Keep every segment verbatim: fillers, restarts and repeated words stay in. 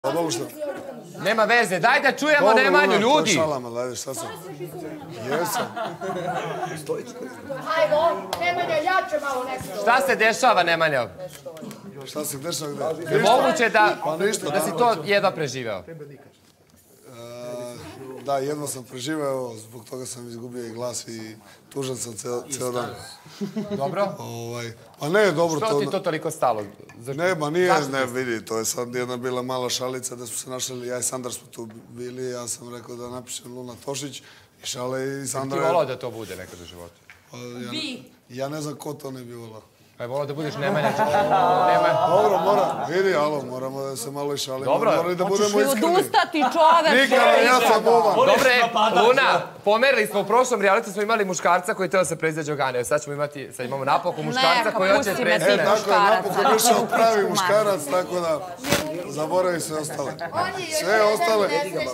Nema veze, daj da čujemo Nemanju, ljudi! Dobro, šalama, dajde, šta sam? Jesam. Hajmo, Nemanja, jače malo nešto. Šta se dešava, Nemanja? Šta se dešava gde? Je moguće da ništa. si to jedva preživeo? Da, jedno sam preživeo, zbog toga sam izgubio i glas i tužan sam ceo dan. Dobro? Pa ne, dobro to... Što ti to toliko stalo? Ne, ma nije, ne vidi, to je sad jedna bila mala šalica da smo se našli, ja i Sandar smo tu bili, ja sam rekao da napišem Luna Tošić i šale i Sandar... Ti volao da to bude nekad u životu? Vi? Ja ne znam ko to ne bi volao. Pa je volao da budeš Nemanja. Dobro, mora, vidi, alo, moramo da se malo i šalimo. Dobro. Morali da budemo Hoćeš li iskreni. odustati, čoveče? Nikada, ja sam ovan. Dobre, Luna, pomerili smo u prošlom realitu, smo imali muškarca koji teo se pređe Đogane. Sad ćemo imati, sad imamo napokon muškarca koji hoće pređe. E, tako je, napokon išao pravi muškarac, tako da zaboravi sve ostale. Sve ostale.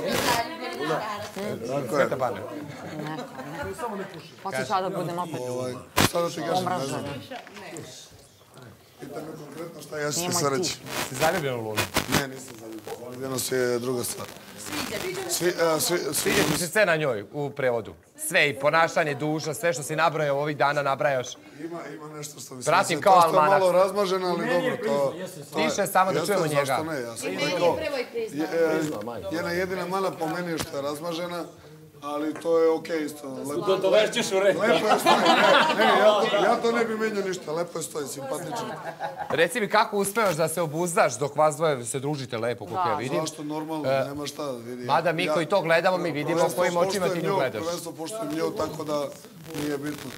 Tako je. Pa ću sada da budem opet Sada ti kažem, ne znam. omražena. Pita me konkretno šta ja ću ti sve reći. Si zaljubljen u Lunu? Ne, nisam zaljubljen. Zaljubljenost je druga stvar. Sviđa ti se sve na njoj u prevodu? Sve, i ponašanje, duša, sve što si nabrojao ovih dana nabrajaš? Ima, ima nešto što mi se... Pratim kao To što je almanak. malo razmaženo, ali dobro, to... Tiše, samo da čujemo njega. Zašto ne, ja sam rekao... Jedna jedina mana po meni je što je razmažena, ali to je okej isto. Dovešćeš u red. Lepo je stoji, ne, ne, ja to ne bi menio ništa, lepo je stoji, simpatično. Reci mi kako uspevaš da se obuzdaš dok vas dvoje se družite lepo, kako ja vidim. Zašto normalno, nema šta, vidi. Mada mi koji to gledamo, mi vidimo kojim očima ti nju gledaš. Prvenstvo poštujem nju, tako da nije bitno.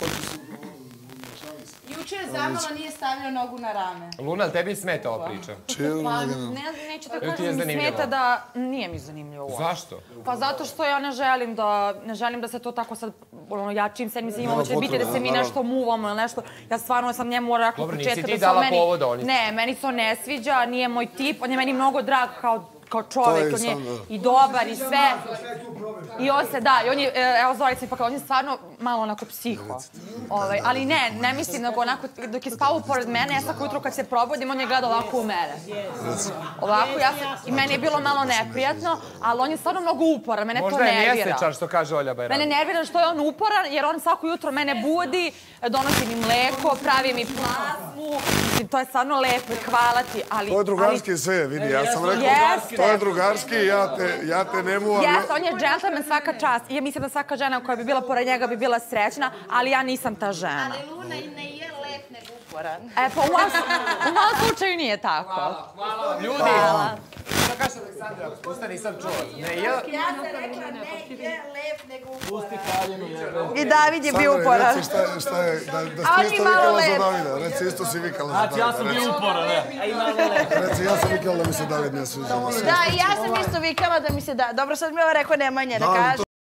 Juče Zamala nije stavio nogu na rame. Luna, tebi smeta ova priča? Pa neću da kažem, mi smeta da... Nije mi zanimljivo uopšte. Zašto? Pa zato što ja ne želim da, ne želim da se to tako sad, ono, ja čim se mislim imamo će biti da se mi nešto muvamo ili nešto. Ja stvarno sam njemu rekla u početku da se on meni... Dobro, nisi ti dala povoda, oni... Ne, meni se on ne sviđa, nije moj tip, on je meni mnogo drag kao kao čovek, on je i dobar i sve. I on se, da, i on je, evo Zorica mi pa kao, on je stvarno malo onako psiho. Ali ne, ne mislim, nego onako, dok je spavao pored mene, ja svako jutro kad se probudim, on je gledao ovako u mene. Ovako, ja sam, i meni je bilo malo neprijatno, ali on je stvarno mnogo uporan, mene to nervira. Možda je mjesečar, što kaže Olja Bajrami. Mene nervira što je on uporan, jer on svako jutro mene budi, donosi mi mleko, pravi mi plazmu, mislim, to je stvarno lepo i hvala ti, ali... To je drugarski sve, vidi, ja sam rekao, to je drugarski, ja te ne muvam. Jeste, on je džentlmen svaka čast. Ja mislim da svaka žena koja bi bila pored njega bi bila srećna, ali ja nisam ta žena. Ali Luna i ne je lep nego uporan. E, pa u mojom slučaju nije tako. Hvala, hvala. Ljudi, šta kaže Aleksandra? Pusta nisam čuo. Ne je... Ja sam rekla ne je lep nego uporan. I David je bio uporan. Sandra, reci šta je, da si isto vikala za Davida. Reci, isto si vikala za Davida. Znači, ja sam bio uporan, ne? Reci, ja sam vikala da mi se David ne sviđa. Da, i ja sam isto vikala da mi se da... Dobro, sad mi ovo rekao Nemanja da kaže.